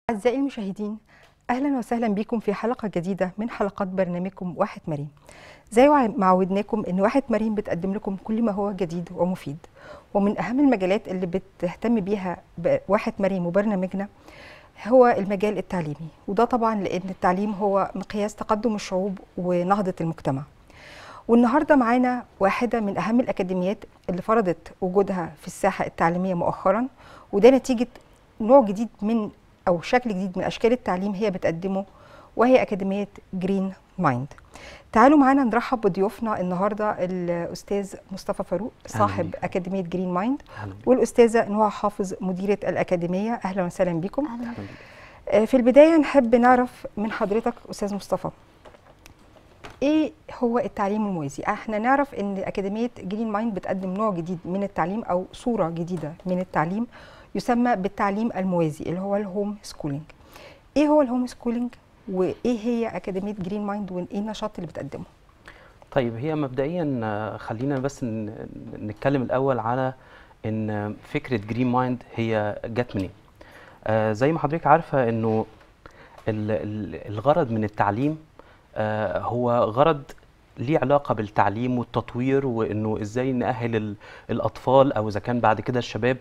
أعزائي المشاهدين، أهلا وسهلا بكم في حلقة جديدة من حلقات برنامجكم واحد مريم. زي ما عودناكم إن واحد مريم بتقدم لكم كل ما هو جديد ومفيد، ومن أهم المجالات اللي بتهتم بيها واحد مريم وبرنامجنا هو المجال التعليمي، وده طبعا لأن التعليم هو مقياس تقدم الشعوب ونهضة المجتمع. والنهارده معانا واحدة من أهم الأكاديميات اللي فرضت وجودها في الساحة التعليمية مؤخرا، وده نتيجة نوع جديد من أو شكل جديد من أشكال التعليم هي بتقدمه، وهي أكاديمية جرين مايند. تعالوا معانا نرحب بضيوفنا النهارده الأستاذ مصطفى فاروق صاحب أكاديمية جرين مايند، والأستاذة نوع حافظ مديرة الأكاديمية. أهلا وسهلا بكم. في البداية نحب نعرف من حضرتك أستاذ مصطفى، ايه هو التعليم الموازي؟ احنا نعرف ان اكاديميه جرين مايند بتقدم نوع جديد من التعليم او صوره جديده من التعليم يسمى بالتعليم الموازي اللي هو الهوم سكولينج. ايه هو الهوم سكولينج وايه هي اكاديميه جرين مايند وايه النشاط اللي بتقدمه؟ طيب، هي مبدئيا خلينا بس نتكلم الاول على ان فكره جرين مايند هي جت منين. زي ما حضرتك عارفه انه الغرض من التعليم هو غرض ليه علاقة بالتعليم والتطوير، وانه ازاي نأهل الاطفال او اذا كان بعد كده الشباب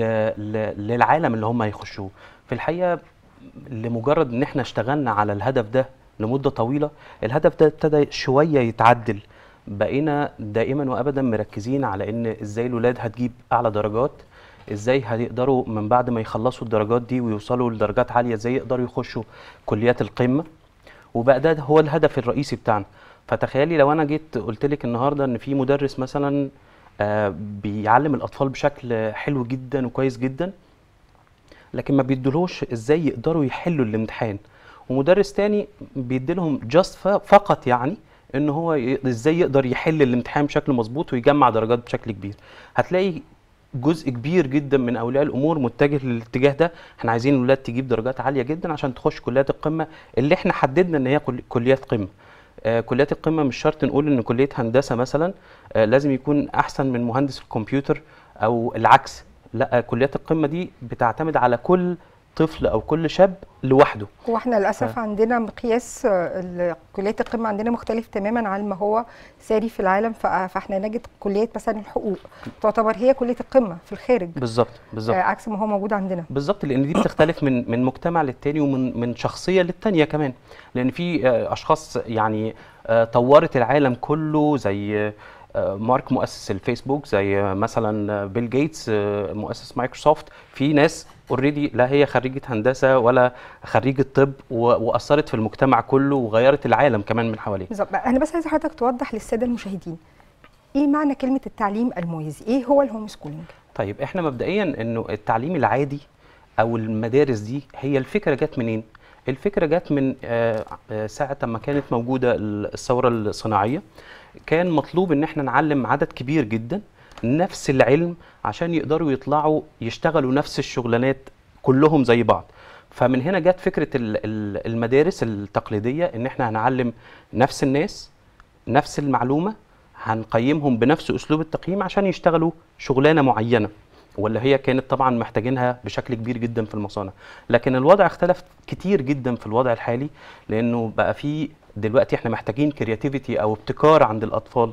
للعالم اللي هم هيخشوه. في الحقيقة لمجرد ان احنا اشتغلنا على الهدف ده لمدة طويلة، الهدف ده ابتدى شوية يتعدل. بقينا دائما وابدا مركزين على ان ازاي الولاد هتجيب اعلى درجات، ازاي هيقدروا من بعد ما يخلصوا الدرجات دي ويوصلوا لدرجات عالية ازاي يقدروا يخشوا كليات القمة، وبقى ده هو الهدف الرئيسي بتاعنا. فتخيلي لو انا جيت قلت لك النهارده ان في مدرس مثلا بيعلم الاطفال بشكل حلو جدا وكويس جدا، لكن ما بيدلهوش ازاي يقدروا يحلوا الامتحان، ومدرس تاني بيديلهم جاست فقط يعني ان هو ازاي يقدر يحل الامتحان بشكل مظبوط ويجمع درجات بشكل كبير. هتلاقي جزء كبير جدا من اولياء الامور متجه للاتجاه ده. احنا عايزين الولاد تجيب درجات عاليه جدا عشان تخش كليات القمه اللي احنا حددنا ان هي كليات قمه. كليات القمه مش شرط نقول ان كليه هندسه مثلا لازم يكون احسن من مهندس الكمبيوتر او العكس. لا، كليات القمه دي بتعتمد على كل طفل او كل شاب لوحده. هو احنا للاسف عندنا مقياس كليات القمه عندنا مختلف تماما عن ما هو ساري في العالم، فاحنا نجد كليات مثلا الحقوق تعتبر هي كليه القمه في الخارج، بالظبط عكس ما هو موجود عندنا. بالظبط، لان دي بتختلف من مجتمع للتاني ومن شخصيه للتانيه كمان. لان في اشخاص يعني طورت العالم كله، زي مارك مؤسس الفيسبوك، زي مثلا بيل جيتس مؤسس مايكروسوفت. في ناس اوريدي لا هي خريجه هندسه ولا خريجه طب واثرت في المجتمع كله وغيرت العالم كمان من حواليه. بالظبط. انا بس عايزه حضرتك توضح للساده المشاهدين ايه معنى كلمه التعليم الموازي؟ ايه هو الهوم سكولينج؟ طيب، احنا مبدئيا انه التعليم العادي او المدارس دي، هي الفكره جت منين؟ الفكره جت من ساعه ما كانت موجوده الثوره الصناعيه. كان مطلوب ان احنا نعلم عدد كبير جدا نفس العلم عشان يقدروا يطلعوا يشتغلوا نفس الشغلانات كلهم زي بعض. فمن هنا جت فكره المدارس التقليديه، ان احنا هنعلم نفس الناس نفس المعلومه، هنقيمهم بنفس اسلوب التقييم عشان يشتغلوا شغلانه معينه، ولا هي كانت طبعا محتاجينها بشكل كبير جدا في المصانع. لكن الوضع اختلف كتير جدا في الوضع الحالي، لانه بقى في دلوقتي احنا محتاجين كرياتيفيتي او ابتكار عند الاطفال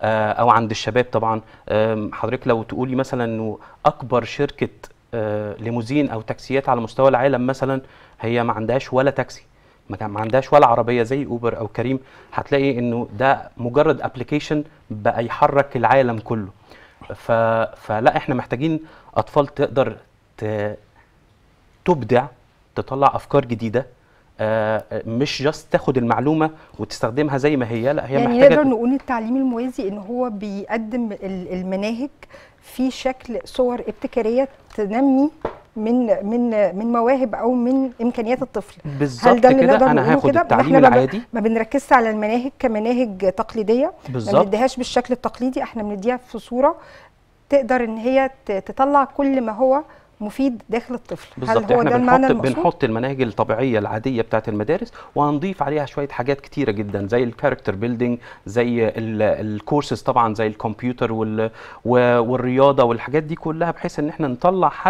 او عند الشباب. طبعا حضرتك لو تقولي مثلا انه اكبر شركه ليموزين او تاكسيات على مستوى العالم مثلا، هي ما عندهاش ولا تاكسي، ما عندهاش ولا عربيه زي اوبر او كريم. هتلاقي انه ده مجرد ابلكيشن بقى يحرك العالم كله. فلا، احنا محتاجين اطفال تقدر تبدع، تطلع افكار جديده، مش جاست تاخد المعلومه وتستخدمها زي ما هي. لا، هي يعني محتاجه. نقدر نقول التعليم الموازي ان هو بيقدم المناهج في شكل صور ابتكاريه تنمي من مواهب او من امكانيات الطفل. بالظبط كده. انا هاخد التعليم العادي، ما بنركزش على المناهج كمناهج تقليديه، بالظبط، ما بنديهاش بالشكل التقليدي، احنا بنديها في صوره تقدر ان هي تطلع كل ما هو مفيد داخل الطفل. بالظبط. هل هو احنا ده المعنى المقصود؟ بنحط المناهج الطبيعيه العاديه بتاعت المدارس، وهنضيف عليها شويه حاجات كتيره جدا زي الكاركتر بيلدينج، زي الكورسز طبعا، زي الكمبيوتر والرياضه والحاجات دي كلها، بحيث ان احنا نطلع حد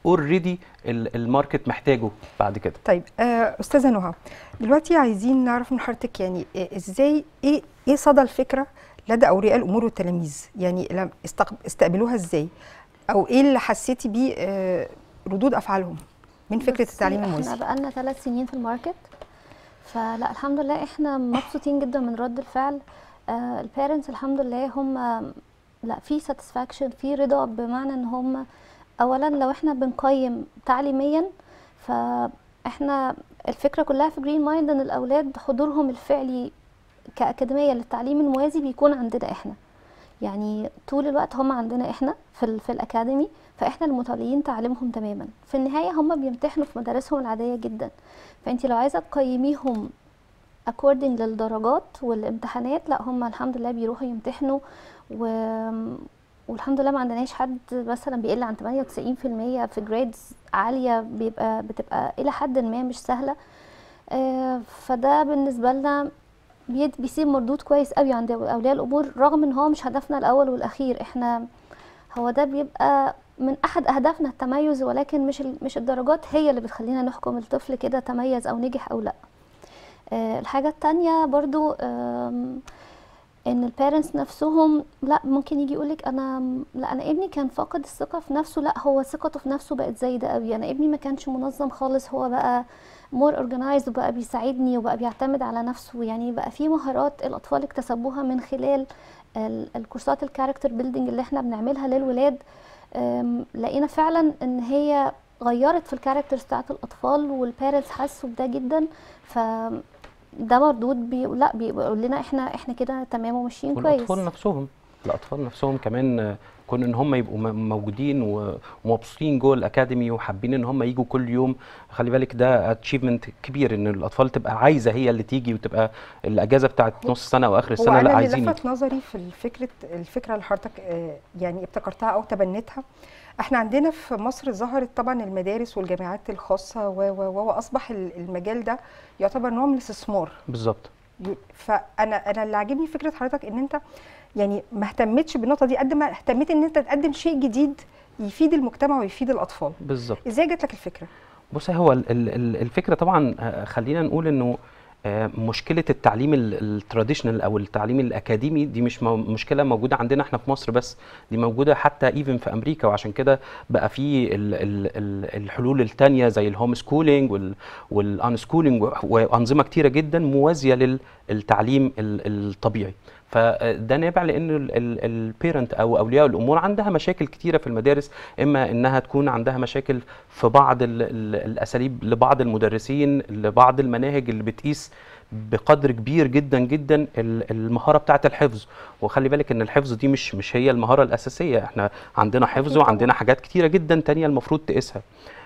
اوريدي الماركت محتاجه بعد كده. طيب استاذه نهى، دلوقتي عايزين نعرف من حضرتك يعني ازاي ايه صدى الفكره لدى اولياء الامور والتلاميذ؟ يعني استقبلوها ازاي، او ايه اللي حسيتي بيه ردود افعالهم من فكره التعليم الموازي؟ احنا بقالنا 3 سنين في الماركت، فلا الحمد لله احنا مبسوطين جدا من رد الفعل. البيرنتس الحمد لله هم لا في ساتسفاكشن، في رضا، بمعنى ان هم اولا لو احنا بنقيم تعليميا، فاحنا الفكره كلها في جرين مايند ان الاولاد حضورهم الفعلي كاكاديميه للتعليم الموازي بيكون عندنا احنا، يعني طول الوقت هم عندنا احنا في الاكاديمي، فاحنا المتوليين تعليمهم تماما. في النهايه هم بيمتحنوا في مدارسهم العاديه جدا، فانت لو عايزه تقيميهم according للدرجات والامتحانات، لا هم الحمد لله بيروحوا يمتحنوا والحمد لله ما عندناش حد مثلا بيقل عن 98% في جريدز عاليه، بتبقى الى حد ما مش سهله. فده بالنسبه لنا بيسيب مردود كويس قوي عند اولياء الامور، رغم ان هو مش هدفنا الاول والاخير. احنا هو ده بيبقى من احد اهدافنا التميز، ولكن مش الدرجات هي اللي بتخلينا نحكم الطفل كده تميز او نجح او لا. الحاجه التانية برضو ان البيرنتس نفسهم لا ممكن يجي يقولك انا ابني كان فاقد الثقه في نفسه، لا هو ثقته في نفسه بقت زايده قوي، انا ابني ما كانش منظم خالص، هو بقى مور اورجنايزد وبقى بيساعدني وبقى بيعتمد على نفسه. يعني بقى في مهارات الاطفال اكتسبوها من خلال الكورسات الكاركتر بيلدينج اللي احنا بنعملها للولاد. لقينا فعلا ان هي غيرت في الكاركترز بتاعت الاطفال، والبيرنتس حسوا بده جدا. ف ده مردود بيقول لنا احنا كده تمام وماشيين كويس. الاطفال نفسهم كمان كون ان هم يبقوا موجودين ومبسوطين جوه الاكاديمي وحابين ان هم يجوا كل يوم. خلي بالك ده اتشيفمنت كبير ان الاطفال تبقى عايزه هي اللي تيجي، وتبقى الاجازه بتاعت نص السنه او اخر السنه لا عايزين. هو انا اللي لفت نظري في الفكره اللي حضرتك يعني ابتكرتها او تبنتها، احنا عندنا في مصر ظهرت طبعا المدارس والجامعات الخاصه واصبح المجال ده يعتبر نوع من الاستثمار. بالظبط. فانا اللي عاجبني فكره حضرتك ان انت يعني ما اهتمتش بالنقطه دي قد ما اهتميت ان انت تقدم شيء جديد يفيد المجتمع ويفيد الاطفال. بالظبط. ازاي جات لك الفكره؟ بص، هو الفكره طبعا خلينا نقول انه مشكله التعليم التراديشنال او التعليم الاكاديمي دي مش مشكله موجوده عندنا احنا في مصر بس، دي موجوده حتى ايفن في امريكا. وعشان كده بقى في الحلول الثانيه زي الهوم سكولينج والان سكولينج وانظمه كتيره جدا موازيه للتعليم الطبيعي. فده نابع لان البيرنت او اولياء الامور عندها مشاكل كتيره في المدارس، اما انها تكون عندها مشاكل في بعض الاساليب لبعض المدرسين، لبعض المناهج اللي بتقيس بقدر كبير جدا جدا المهاره بتاعه الحفظ. وخلي بالك ان الحفظ دي مش هي المهاره الاساسيه، احنا عندنا حفظ وعندنا حاجات كتيره جدا تانية المفروض تقيسها.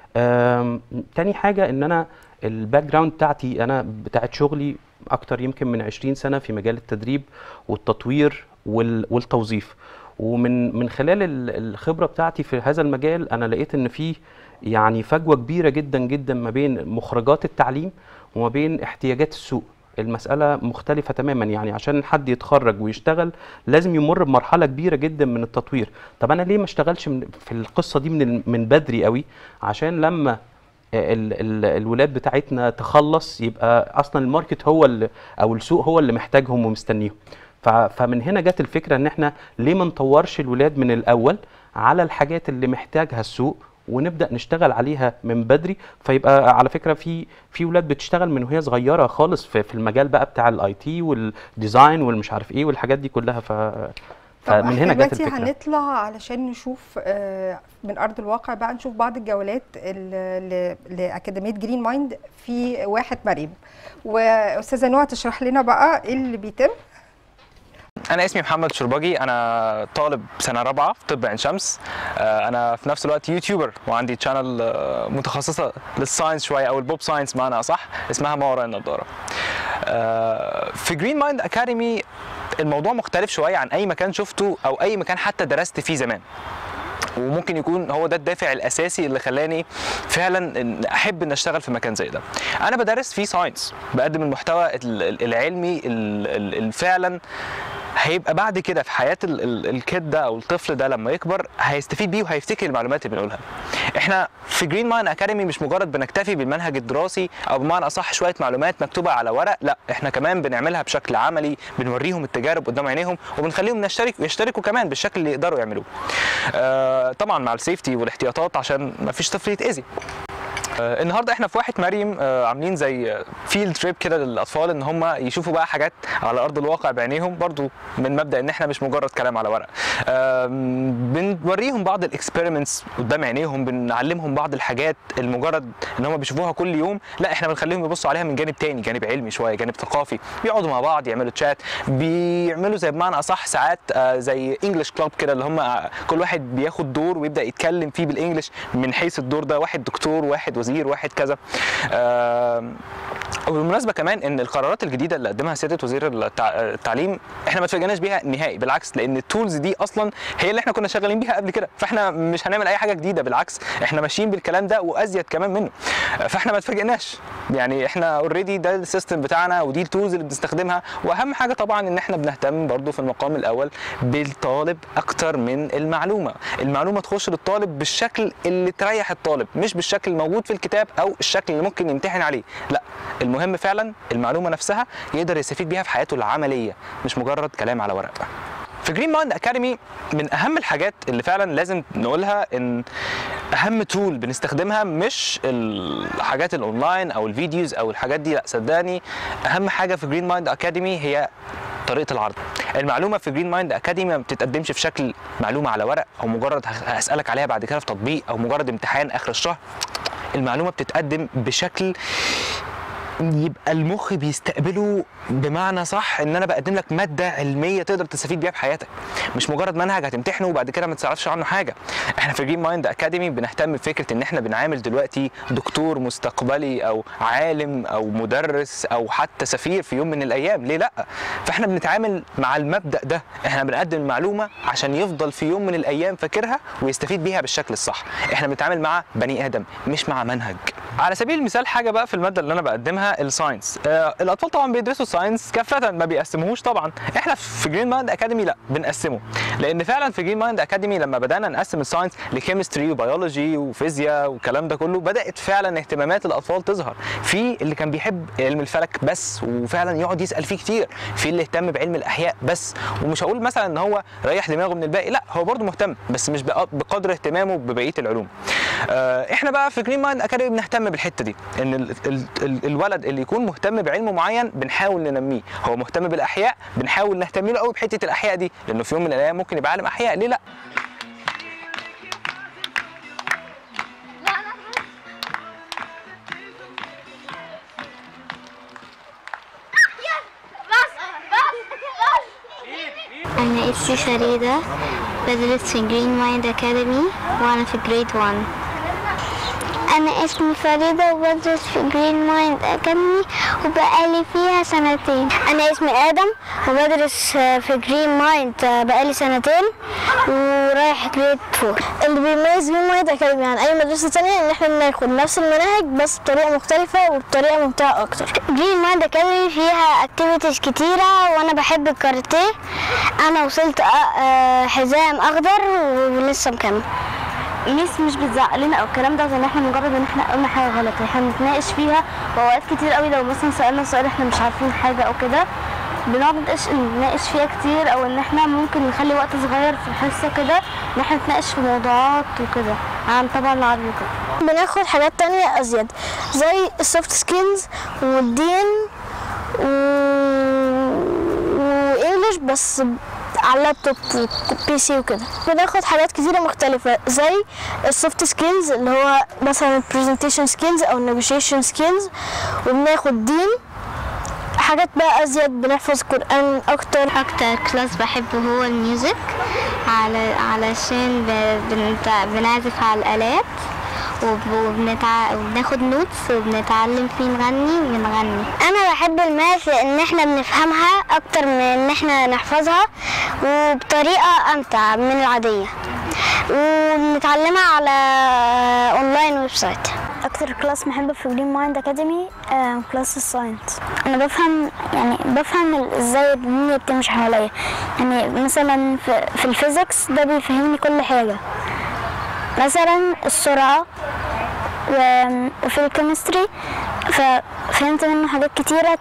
تاني حاجه ان انا الباك جراوند بتاعتي انا بتاعت شغلي اكتر يمكن من 20 سنه في مجال التدريب والتطوير والتوظيف، ومن خلال الخبره بتاعتي في هذا المجال انا لقيت ان في يعني فجوه كبيره جدا جدا ما بين مخرجات التعليم وما بين احتياجات السوق. المساله مختلفه تماما، يعني عشان حد يتخرج ويشتغل لازم يمر بمرحله كبيره جدا من التطوير. طب انا ليه ما اشتغلش في القصه دي من بدري قوي، عشان لما الولاد بتاعتنا تخلص يبقى اصلا الماركت هو او السوق هو اللي محتاجهم ومستنيهم. فمن هنا جت الفكره ان احنا ليه ما نطورش الولاد من الاول على الحاجات اللي محتاجها السوق ونبدا نشتغل عليها من بدري. فيبقى على فكره في ولاد بتشتغل من وهي صغيره خالص في المجال بقى بتاع الاي تي والديزاين والمش عارف ايه والحاجات دي كلها. فمن هنا جت الفكره. دلوقتي هنطلع علشان نشوف من ارض الواقع بقى، نشوف بعض الجولات لاكاديميه جرين مايند في واحة مريم، واستاذه نوى تشرح لنا بقى ايه اللي بيتم. أنا اسمي محمد شرباجي، أنا طالب سنة رابعة في طب عين شمس. أنا في نفس الوقت يوتيوبر وعندي تشانل متخصصة للساينس شوية أو البوب ساينس معنى أصح، اسمها ما وراء النظارة. في جرين مايند أكاديمي الموضوع مختلف شوية عن أي مكان شفته أو أي مكان حتى درست فيه زمان، وممكن يكون هو ده الدافع الاساسي اللي خلاني فعلا احب ان اشتغل في مكان زي ده. انا بدرس فيه ساينس، بقدم المحتوى العلمي اللي فعلا هيبقى بعد كده في حياه الكيد ده او الطفل ده لما يكبر هيستفيد بيه وهيفتكر المعلومات اللي بنقولها. احنا في جرين مايند اكاديمي مش مجرد بنكتفي بالمنهج الدراسي او بمعنى اصح شويه معلومات مكتوبه على ورق، لا احنا كمان بنعملها بشكل عملي، بنوريهم التجارب قدام عينيهم وبنخليهم يشتركوا كمان بالشكل اللي يقدروا يعملوه. طبعا مع السيفتي والاحتياطات عشان ما فيش طفل يتاذي. النهارده احنا في واحة مريم عاملين زي فيلد تريب كده للاطفال ان هم يشوفوا بقى حاجات على ارض الواقع بعينيهم، برضو من مبدا ان احنا مش مجرد كلام على ورق. بنوريهم بعض الاكسبيرمنتس قدام عينيهم، بنعلمهم بعض الحاجات المجرد ان هم بيشوفوها كل يوم، لا احنا بنخليهم يبصوا عليها من جانب تاني، جانب علمي شويه، جانب ثقافي. بيقعدوا مع بعض يعملوا تشات، بيعملوا زي بمعنى اصح ساعات زي انجلش كلاب كده، اللي هم كل واحد بياخد دور ويبدا يتكلم فيه بالانجلش من حيث الدور ده، واحد دكتور، واحد وزير، واحد كذا. وبالمناسبه كمان ان القرارات الجديده اللي قدمها سياده وزير التعليم احنا ما اتفاجئناش بيها نهائي، بالعكس، لان التولز دي اصلا هي اللي احنا كنا شغالين بيها قبل كده، فاحنا مش هنعمل اي حاجه جديده، بالعكس احنا ماشيين بالكلام ده وازيد كمان منه، فاحنا ما اتفاجئناش. يعني احنا اوريدي ده السيستم بتاعنا ودي التولز اللي بنستخدمها. واهم حاجه طبعا ان احنا بنهتم برضو في المقام الاول بالطالب اكتر من المعلومه تخش للطالب بالشكل اللي تريح الطالب، مش بالشكل الموجود في الكتاب او الشكل اللي ممكن يمتحن عليه، لا المهم فعلا المعلومه نفسها يقدر يستفيد بيها في حياته العمليه، مش مجرد كلام على ورق. في جرين مايند اكاديمي من اهم الحاجات اللي فعلا لازم نقولها ان اهم تول بنستخدمها مش الحاجات الاونلاين او الفيديوز او الحاجات دي، لا صدقني اهم حاجه في جرين مايند اكاديمي هي طريقه العرض. المعلومه في جرين مايند اكاديمي ما بتتقدمش في شكل معلومه على ورق او مجرد هسالك عليها بعد كده في تطبيق او مجرد امتحان اخر الشهر. المعلومه بتتقدم بشكل يبقى المخ بيستقبله بمعنى صح، ان انا بقدم لك ماده علميه تقدر تستفيد بيها في حياتك، مش مجرد منهج هتمتحنه وبعد كده ما تعرفش عنه حاجه. احنا في جرين مايند اكاديمي بنهتم بفكره ان احنا بنعامل دلوقتي دكتور مستقبلي او عالم او مدرس او حتى سفير في يوم من الايام، ليه لا؟ فاحنا بنتعامل مع المبدا ده، احنا بنقدم المعلومه عشان يفضل في يوم من الايام فاكرها ويستفيد بيها بالشكل الصح. احنا بنتعامل مع بني ادم مش مع منهج. على سبيل المثال حاجه بقى في الماده اللي انا بقدمها الساينس. الاطفال طبعا بيدرسوا الساينس كافه، ما بيقسموهوش طبعا. احنا في جرين مايند اكاديمي لا بنقسمه، لان فعلا في جرين مايند اكاديمي لما بدانا نقسم الساينس لكيمستري وبيولوجي وفيزياء والكلام ده كله، بدات فعلا اهتمامات الاطفال تظهر. في اللي كان بيحب علم الفلك بس وفعلا يقعد يسال فيه كتير، في اللي اهتم بعلم الاحياء بس، ومش هقول مثلا ان هو ريح دماغه من الباقي، لا هو برضه مهتم بس مش بقدر اهتمامه ببقيه العلوم. احنا بقى في جرين مايند اكاديمي بنهتم بالحته دي، ان الولد اللي يكون مهتم بعلم معين بنحاول ننميه. هو مهتم بالاحياء بنحاول نهتم له قوي بحته الاحياء دي، لانه في يوم من الايام ممكن يبقى عالم احياء، ليه لا؟ أنا اسمي فريدة، بدرس في جرين مايند أكاديمي وأنا في جريد 1. أنا اسمي فريدة وبدرس في جرين مايند أكاديمي وبقالي فيها 2 سنين. أنا اسمي آدم وبدرس في جرين مايند بقالي 2 سنين ورايح جريد 4. اللي بيميز جرين مايند أكاديمي عن أي مدرسة تانية إن إحنا بناخد نفس المناهج بس بطريقة مختلفة وبطريقة ممتعة أكتر. جرين مايند أكاديمي فيها أكتيفيتيز كتيرة وأنا بحب الكاراتيه. أنا وصلت حزام أخضر ولسه مكمل. ميس مش بتزعق لنا او الكلام ده، زي ان احنا مجرد ان احنا قلنا حاجه غلط احنا بنتناقش فيها. واوقات كتير قوي لو مثلا سالنا سؤال احنا مش عارفين حاجه او كده بنقعد نتناقش فيها كتير، او ان احنا ممكن نخلي وقت صغير في الحصه كده ان احنا نتناقش في موضوعات وكده عن طبعا العربي وكده. بناخد حاجات تانية ازيد زي السوفت سكيلز والدين وانجلش بس على اللابتوب وبي سي وكده. بناخد حاجات كتيرة مختلفة زي السوفت سكيلز اللي هو مثلا البرزنتيشن سكيلز او النيجوشيشن سكيلز، وبناخد دين حاجات بقى ازيد، بنحفظ قرآن اكتر كلاس بحبه هو الميوزك علشان بنعزف على الآلات وبناخد نوتس وبنتعلم فيه نغني. انا بحب الماث لان احنا بنفهمها اكتر من ان احنا نحفظها وبطريقه امتع من العاديه، وبنتعلمها على اونلاين ويب سايت. اكتر كلاس بحبه في جرين مايند اكاديمي كلاس الساينس. انا بفهم ازاي الدنيا بتمشي حواليا. يعني مثلا في الفيزيكس ده بيفهمني كل حاجه، مثلا السرعه، وفي الكيمستري ففهمت منه حاجات كتيره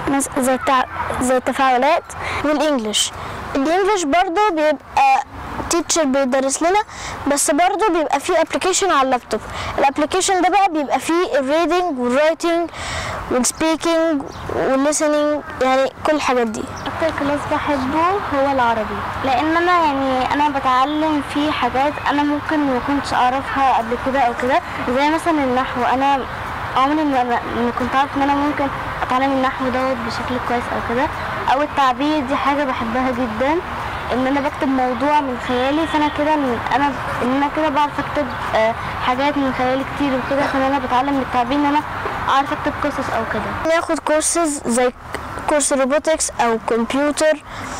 زي التفاعلات. والانجليش برضو بيبقى تيتشر بيدرس لنا، بس برضو بيبقى فيه ابلكيشن على اللابتوب. الابلكيشن ده بقى بيبقى فيه الريدنج والرايتنج والسبيكينج والليسننج، يعني كل الحاجات دي. اكتر كلاس بحبه هو العربي، لان انا بتعلم فيه حاجات انا ممكن ما كنتش اعرفها قبل كده او كده، زي مثلا النحو. انا عمري ما كنت عارف ان انا ممكن اتعلم النحو دوت بشكل كويس او كده، او التعبير. دي حاجه بحبها جدا، ان انا بكتب موضوع من خيالي، فانا كده انا كده بعرف اكتب حاجات من خيالي كتير وكده، فانا بتعلم من التعبير ان انا اعرف اكتب قصص او كده. ناخد كورسز زي كورس روبوتكس او كمبيوتر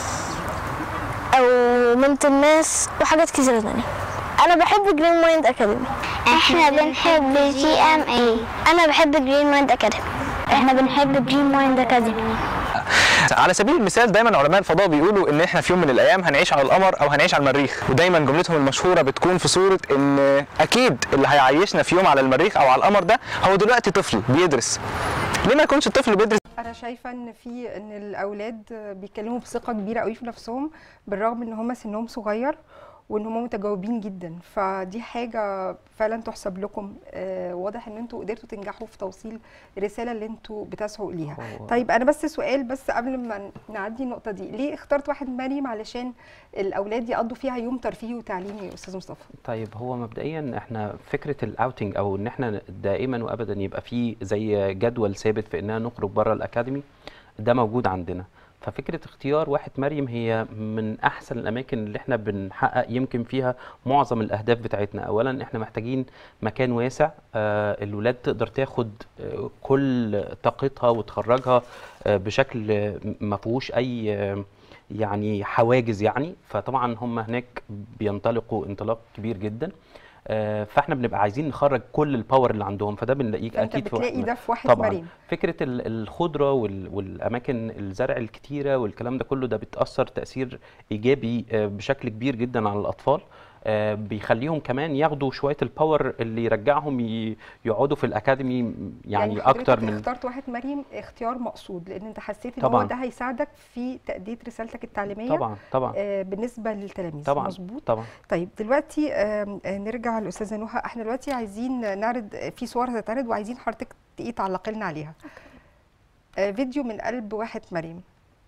او منتل ماس وحاجات كتير تانية. انا بحب جرين مايند اكاديمي. احنا بنحب GMA. انا بحب جرين مايند اكاديمي. احنا بنحب جرين مايند اكاديمي. على سبيل المثال دايما علماء الفضاء بيقولوا ان احنا في يوم من الايام هنعيش على القمر او هنعيش على المريخ، ودايما جملتهم المشهوره بتكون في صوره ان اكيد اللي هيعيشنا في يوم على المريخ او على القمر ده هو دلوقتي طفل بيدرس. ليه ما يكونش الطفل بيدرس؟ انا شايفه ان الاولاد بيتكلموا بثقه كبيره قوي في نفسهم، بالرغم ان هم سنهم صغير وان هم متجاوبين جدا، فدي حاجه فعلا تحسب لكم. واضح ان انتوا قدرتوا تنجحوا في توصيل الرساله اللي انتوا بتسعوا ليها. طيب انا بس سؤال بس قبل ما نعدي النقطه دي، ليه اخترت واحد مريم علشان الاولاد يقضوا فيها يوم ترفيهي وتعليمي يا استاذ مصطفى؟ طيب هو مبدئيا احنا فكره الاوتنج او ان احنا دائما وابدا يبقى في زي جدول ثابت في اننا نخرج بره الاكاديمي، ده موجود عندنا. ففكره اختيار واحة مريم هي من احسن الاماكن اللي احنا بنحقق يمكن فيها معظم الاهداف بتاعتنا. اولا احنا محتاجين مكان واسع، الولاد تقدر تاخد كل طاقتها وتخرجها بشكل ما فيهوش اي يعني حواجز يعني. فطبعا هم هناك بينطلقوا انطلاق كبير جدا، فاحنا بنبقى عايزين نخرج كل الباور اللي عندهم، فده بنلاقيك اكيد بتلاقي ده في واحد طبعا مريم. فكره الخضره والاماكن الزرع الكتيره والكلام ده كله، ده بتاثر تاثير ايجابي بشكل كبير جدا على الاطفال. بيخليهم كمان ياخدوا شويه الباور اللي يرجعهم يقعدوا في الاكاديمي يعني اكتر من. اخترت واحد مريم اختيار مقصود، لان انت حسيت ان طبعاً. هو ده هيساعدك في تأدية رسالتك التعليميه طبعا بالنسبه للتلاميذ. طبعا مظبوط طبعا. طيب دلوقتي نرجع للاستاذه نهى. احنا دلوقتي عايزين نعرض في صور هتتعرض وعايزين حضرتك تعلقي لنا عليها. فيديو من قلب واحد مريم.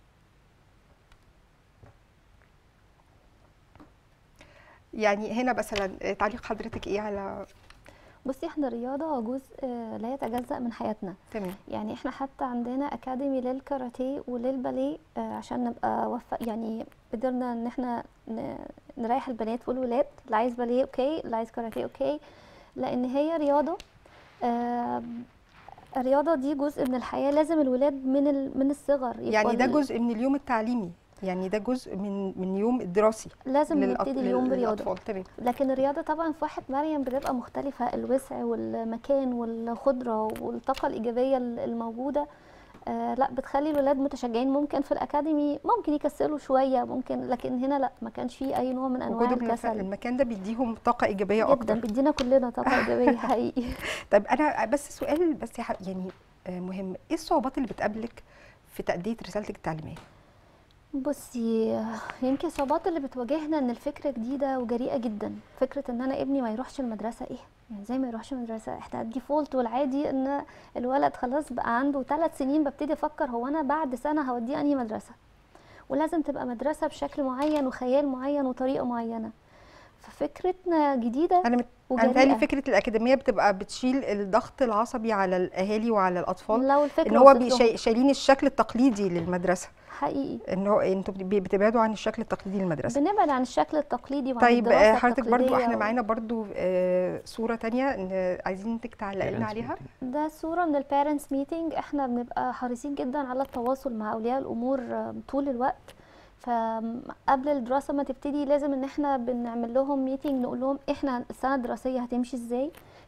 يعني هنا مثلا تعليق حضرتك ايه على؟ بصي، احنا الرياضه جزء لا يتجزأ من حياتنا. تمام. يعني احنا حتى عندنا اكاديمي للكاراتيه وللباليه عشان نبقى يعني قدرنا ان احنا نريح البنات والولاد، اللي عايز باليه اوكي، اللي عايز كاراتيه اوكي، لان هي رياضه. الرياضه دي جزء من الحياه، لازم الولاد من الصغر يعني ده جزء من اليوم التعليمي، يعني ده جزء من يوم الدراسي، لازم نبتدي اليوم برياضه. تمام. لكن الرياضه طبعا في واحد مريم بتبقى مختلفه، الوسع والمكان والخضره والطاقه الايجابيه الموجوده. لا، بتخلي الولاد متشجعين. ممكن في الاكاديمي ممكن يكسلوا شويه ممكن، لكن هنا لا، ما كانش فيه اي نوع من انواع الكسل. المكان ده بيديهم طاقه ايجابيه اكتر جدا، بيدينا كلنا طاقه ايجابيه حقيقي. طيب انا بس سؤال بس يعني مهم، ايه الصعوبات اللي بتقابلك في تأدية رسالتك التعليميه؟ بصي، يمكن الصعوبات اللي بتواجهنا ان الفكره جديده وجريئه جدا. فكره ان انا ابني ما يروحش المدرسه، ايه يعني زي ما يروحش المدرسه؟ احنا الديفولت والعادي ان الولد خلاص بقى عنده 3 سنين ببتدي افكر هو انا بعد سنه هوديه انهي مدرسه، ولازم تبقى مدرسه بشكل معين وخيال معين وطريقه معينه. ففكرتنا جديده. انا متهيألي فكره الاكاديميه بتبقى بتشيل الضغط العصبي على الاهالي وعلى الاطفال، لو الفكره ان هو شايلين الشكل التقليدي للمدرسه حقيقي، ان هو انتوا بتبعدوا عن الشكل التقليدي للمدرسه. بنبعد عن الشكل التقليدي وعن طيب الدراسه حضرتك التقليديه. برضو احنا معانا برضو صوره تانية عايزين انك تعلقي لنا عليها. ده صوره من البيرنتس ميتنج. احنا بنبقى حريصين جدا على التواصل مع اولياء الامور طول الوقت. فقبل الدراسه ما تبتدي لازم ان احنا بنعمل لهم ميتنج، نقول لهم احنا السنه الدراسيه هتمشي ازاي،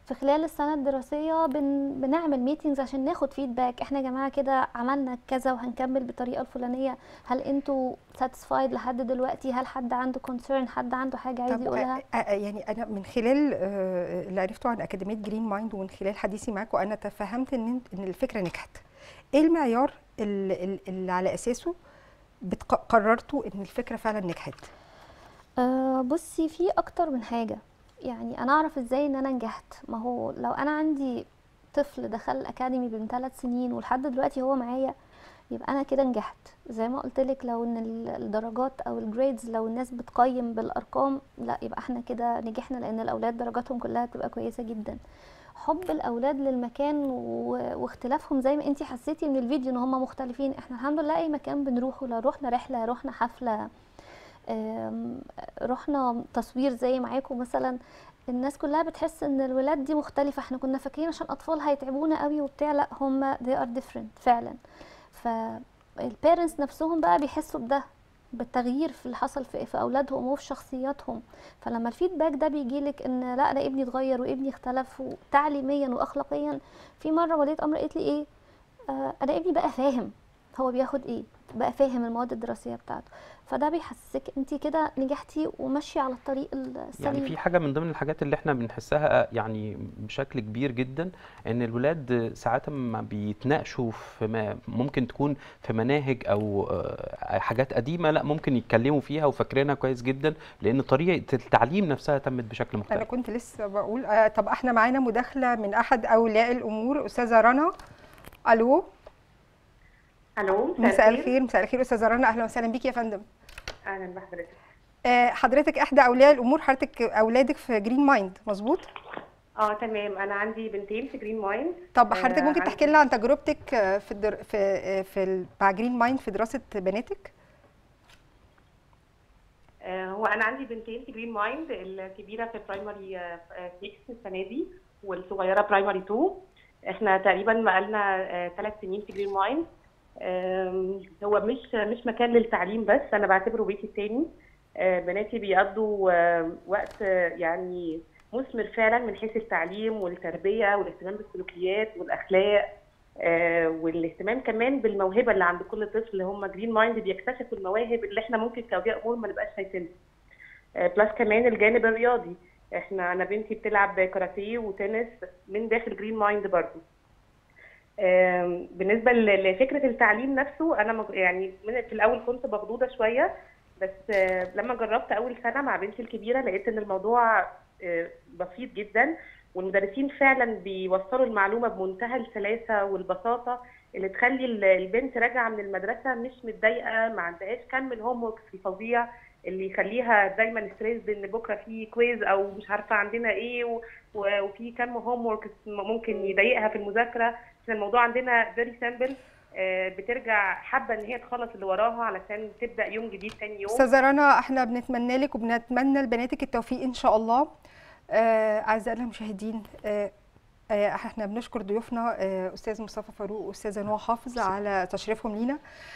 في خلال السنه الدراسيه بنعمل ميتينجز عشان ناخد فيدباك. احنا يا جماعه كده عملنا كذا وهنكمل بالطريقه الفلانيه، هل انتوا ساتيسفايد لحد دلوقتي؟ هل حد عنده كونسيرن، حد عنده حاجه عايز يقولها؟ يعني انا من خلال اللي عرفته عن اكاديميه جرين مايند ومن خلال حديثي معاكم انا تفهمت ان الفكره نجحت. ايه المعيار اللي على اساسه قررتوا ان الفكره فعلا نجحت؟ بصي، في اكتر من حاجه. يعني انا اعرف ازاي ان انا نجحت. ما هو لو انا عندي طفل دخل الاكاديمي من 3 سنين ولحد دلوقتي هو معايا، يبقى انا كده نجحت. زي ما قلت لك، لو ان الدرجات او الجريدز لو الناس بتقيم بالارقام، لا يبقى احنا كده نجحنا، لان الاولاد درجاتهم كلها بتبقى كويسه جدا. حب الاولاد للمكان واختلافهم، زي ما انتي حسيتي من الفيديو ان هم مختلفين. احنا الحمد لله اي مكان بنروحه، لا رحنا رحله، رحنا حفله، رحنا تصوير زي معاكم مثلا، الناس كلها بتحس ان الولاد دي مختلفه. احنا كنا فاكرين عشان اطفال هيتعبونا قوي وبتاع، لا هم they are different فعلا. فالبيرنتس نفسهم بقى بيحسوا بده، بالتغيير في اللي حصل في اولادهم وفي شخصياتهم. فلما الفيدباك ده بيجيلك ان لا انا ابني اتغير وابني اختلف تعليميا واخلاقيا. في مره ولية امر قالت لي ايه، انا ابني بقى فاهم هو بياخد ايه، بقى فاهم المواد الدراسيه بتاعته. فده بيحسسك انت كده نجحتي وماشيه على الطريق السليم. يعني في حاجه من ضمن الحاجات اللي احنا بنحسها يعني بشكل كبير جدا، ان الولاد ساعات ما بيتناقشوا في ممكن تكون في مناهج او حاجات قديمه، لا ممكن يتكلموا فيها وفاكرينها كويس جدا، لان طريقه التعليم نفسها تمت بشكل مختلف. انا كنت لسه بقول طب احنا معانا مداخله من احد اولياء الامور، استاذه رنا. الو. الو، مساء الخير. مساء الخير استاذه رنا، اهلا وسهلا بيكي يا فندم. اهلا بحضرتك. حضرتك احدى اولياء الامور، حضرتك اولادك في جرين مايند مظبوط؟ تمام، انا عندي بنتين في جرين مايند. طب حضرتك ممكن تحكي لنا عن تجربتك مع جرين مايند في دراسه بناتك؟ هو انا عندي بنتين في جرين مايند، الكبيره في برايمري 6 السنه دي والصغيره برايمري 2. احنا تقريبا بقالنا 3 سنين في جرين مايند. هو مش مكان للتعليم بس، انا بعتبره بيتي التاني. بناتي بيقضوا وقت يعني مثمر فعلا من حيث التعليم والتربيه والاهتمام بالسلوكيات والاخلاق، والاهتمام كمان بالموهبه اللي عند كل طفل. اللي هم جرين مايند بيكتشفوا المواهب اللي احنا ممكن كاولياء امور ما نبقاش شايفينها. بلس كمان الجانب الرياضي، انا بنتي بتلعب كاراتيه وتنس من داخل جرين مايند برضه. بالنسبه لفكره التعليم نفسه، انا يعني في الاول كنت مخضوضه شويه، بس لما جربت اول سنه مع بنتي الكبيره لقيت ان الموضوع بسيط جدا، والمدرسين فعلا بيوصلوا المعلومه بمنتهى السلاسه والبساطه اللي تخلي البنت راجعه من المدرسه مش متضايقه، ما عندهاش كم الهوم ورك الفظيع اللي يخليها دايما ستريس بان بكره في كويز او مش عارفه عندنا ايه، وفي كم هوم ورك ممكن يضايقها في المذاكره. عشان الموضوع عندنا فيري سامبل، بترجع حابه ان هي تخلص اللي وراها علشان تبدا يوم جديد تاني يوم. استاذه رنا، احنا بنتمنى لك وبنتمنى لبناتك التوفيق ان شاء الله. اعزائنا المشاهدين، احنا بنشكر ضيوفنا استاذ مصطفى فاروق واستاذه نوى حافظ على تشريفهم لينا.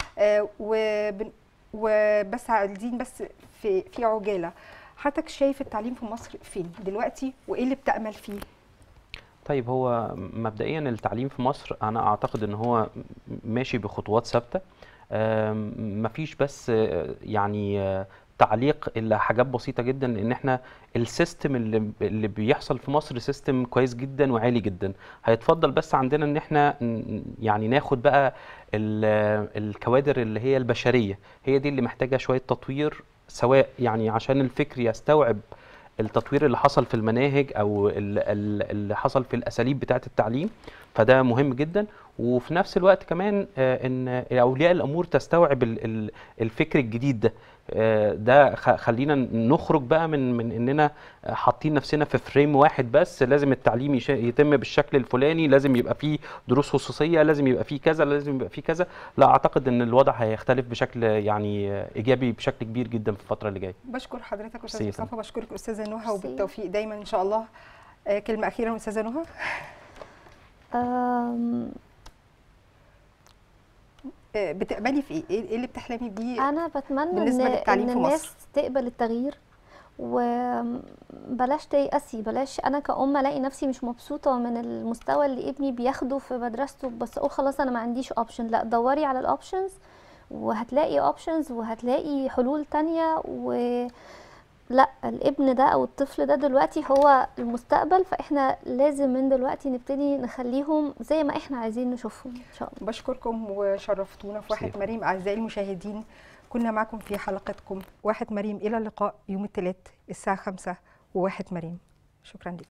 وبس عايزين بس في عجاله، حضرتك شايف التعليم في مصر فين دلوقتي وايه اللي بتأمل فيه؟ طيب، هو مبدئيا التعليم في مصر انا اعتقد ان هو ماشي بخطوات ثابته. مفيش بس يعني تعليق الا حاجات بسيطه جدا، ان احنا السيستم اللي بيحصل في مصر سيستم كويس جدا وعالي جدا. هيتفضل بس عندنا ان احنا يعني ناخد بقى الكوادر اللي هي البشريه، هي دي اللي محتاجه شويه تطوير، سواء يعني عشان الفكر يستوعب التطوير اللي حصل في المناهج او اللي حصل في الاساليب بتاعه التعليم، فده مهم جدا. وفي نفس الوقت كمان ان اولياء الامور تستوعب الفكر الجديد ده. ده خلينا نخرج بقى من اننا حاطين نفسنا في فريم واحد بس، لازم التعليم يتم بالشكل الفلاني، لازم يبقى فيه دروس خصوصيه، لازم يبقى فيه كذا، لازم يبقى فيه كذا. لا، اعتقد ان الوضع هيختلف بشكل يعني ايجابي بشكل كبير جدا في الفتره اللي جايه. بشكر حضرتك استاذ مصطفى، بشكرك استاذه نهى، وبالتوفيق دايما ان شاء الله. كلمه اخيره استاذه نهى. بتقبلي في ايه اللي بتحلمي بيه؟ انا بتمنى بالنسبه للتعليم ان في مصر؟ الناس تقبل التغيير وبلاش تيأسي، بلاش انا كأم الاقي نفسي مش مبسوطه من المستوى اللي ابني بياخده في مدرسته بس اقول خلاص انا ما عنديش اوبشن. لا، دوري على الاوبشنز وهتلاقي اوبشنز وهتلاقي حلول تانية. لا، الابن ده او الطفل ده دلوقتي هو المستقبل، فاحنا لازم من دلوقتي نبتدي نخليهم زي ما احنا عايزين نشوفهم ان شاء الله. بشكركم وشرفتونا في واحد مريم. اعزائي المشاهدين، كنا معكم في حلقتكم واحد مريم. الى اللقاء يوم الثلاث الساعه 5 وواحد مريم. شكرا لكم.